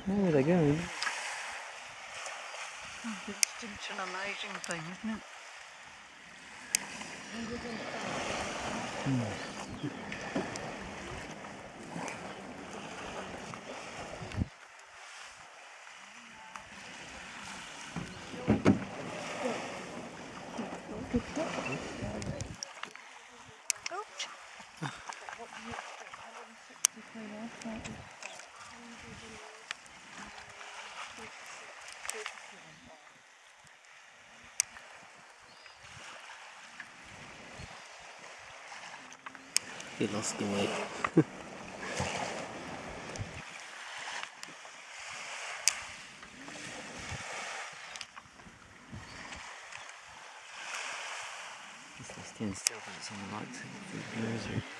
Where are they going? It's an amazing thing, isn't it? Oops. He lost the way. He's standing still, but it's on the right side of the nursery.